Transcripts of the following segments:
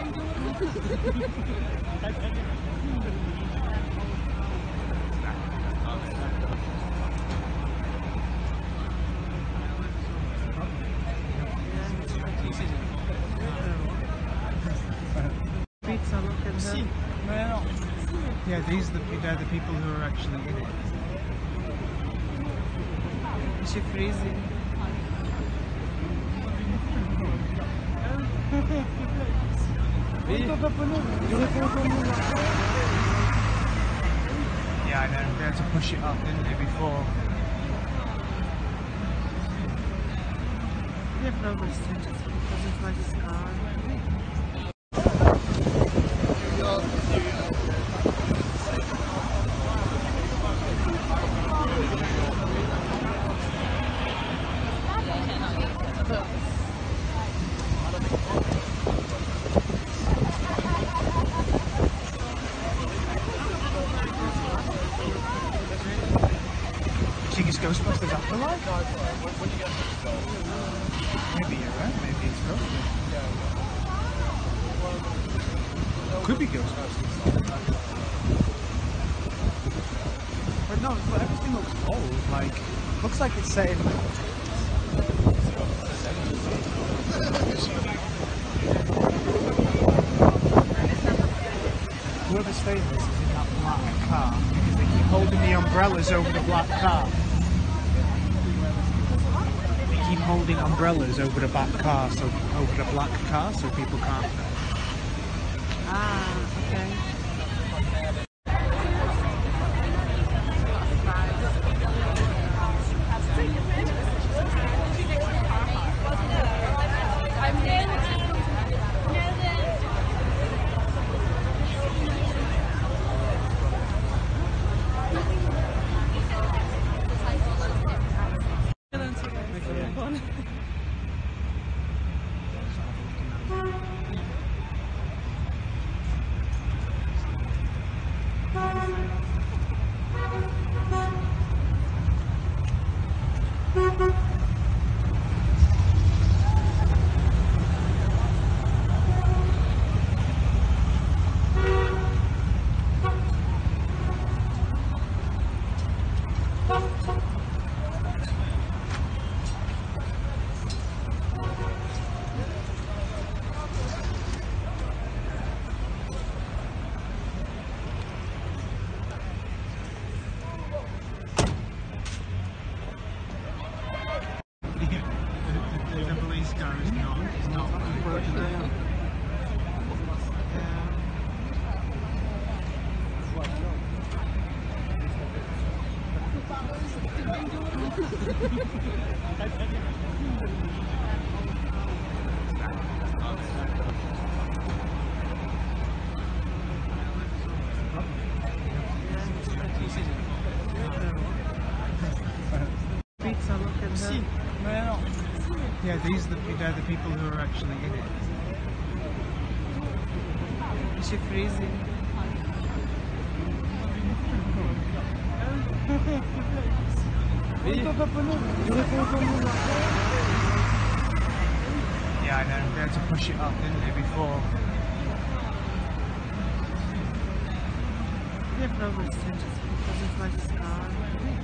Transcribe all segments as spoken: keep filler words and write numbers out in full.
Pizza, look at Si, mais non. Yeah, these are the, they're the people who are actually in it. Is she freezing? Yeah, I know. They had to push it up, didn't they, before? Nie problem z tym, że pokazywać skalę. Think it's Ghostbusters Afterlife? Maybe you're right, maybe it's Ghostbusters. Could be Ghostbusters. But no, but everything looks old, like, looks like it's set in... Whoever's saying this is in that black car, because they keep holding the umbrellas over the black car. They keep holding umbrellas over the back car, so over the black car, so people can't. Ah, okay. The police car is not, is not broken down. Pizza, look at Si, mais non. Yeah, these are the, they're the people who are actually in it. Is she freezing? Yeah, I know. They had to push it up, didn't they, before? Nie problem z tym, że pokazywać skalę.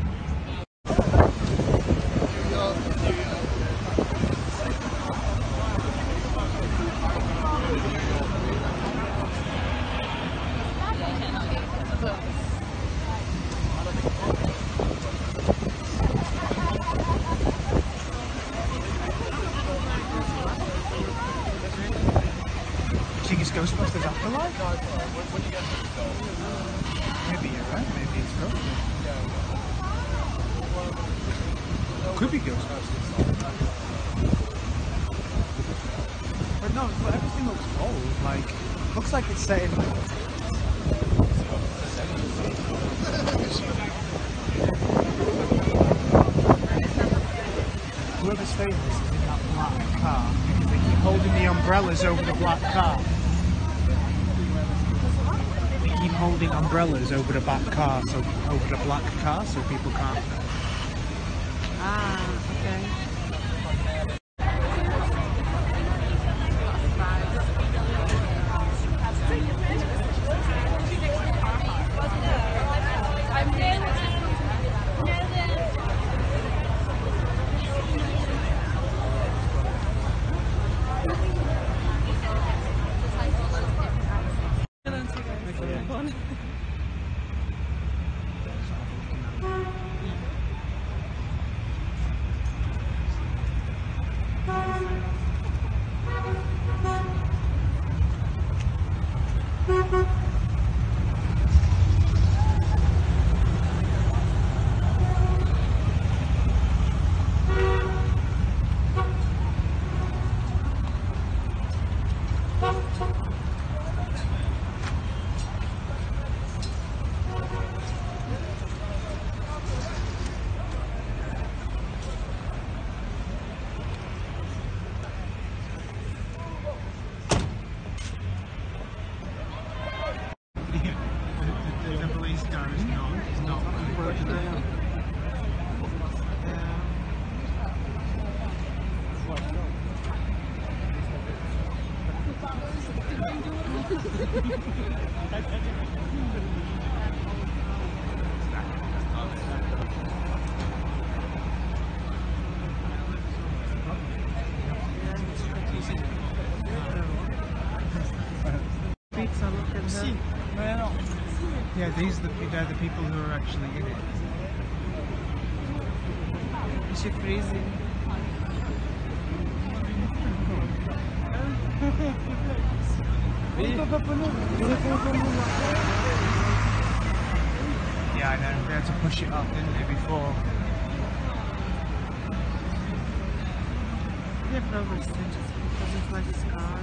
Think it's Ghostbusters Afterlife? Maybe you're right, maybe it's Ghostbusters. Could be Ghostbusters. But no, but everything looks old, like, looks like it's set in... Whoever's saying this is in that black car, because they keep holding the umbrellas over the black car. They keep holding umbrellas over the back car, so over the black car, so people can't. Ah, okay. Pizza, look at Sì, that. no. Yeah, these are the, they're the people who are actually in it. Is she freezing? Yeah, I know. They had to push it up, didn't they, before? Yeah, probably stitches because it's like a scar.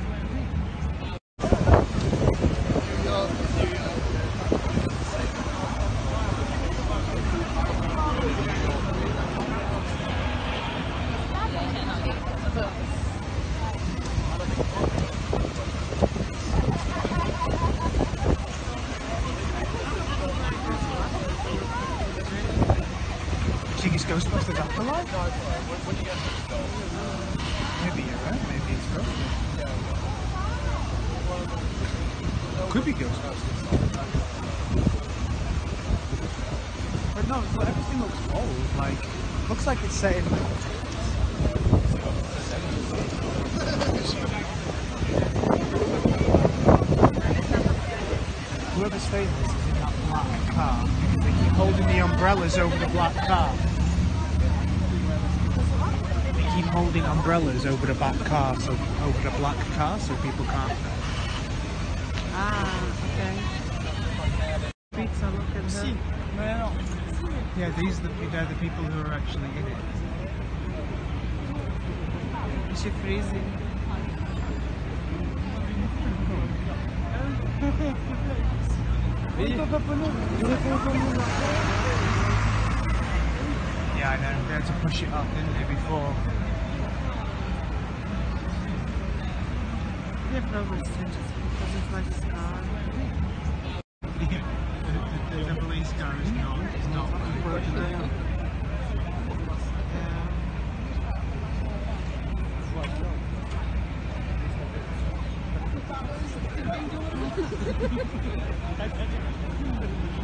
Do you think it's Ghostbusters Afterlife? Maybe you're right. Maybe it's Ghostbusters. Could be Ghostbusters. But no, so everything looks old. Like, looks like it's set in. Whoever's staying this is in that black car because they keep holding the umbrellas over the black car. They keep holding umbrellas over the back car, so over the black car, so people can't. Ah, okay. Pizza, look at that. no. Yeah, these are the, they're the people who are actually in it. Is she freezing? Yeah, I know. They had to push it up, didn't they, before? Yeah, probably stitches because it's like a scar. Yeah, the, the, the police car is not, is not broken down. Yeah.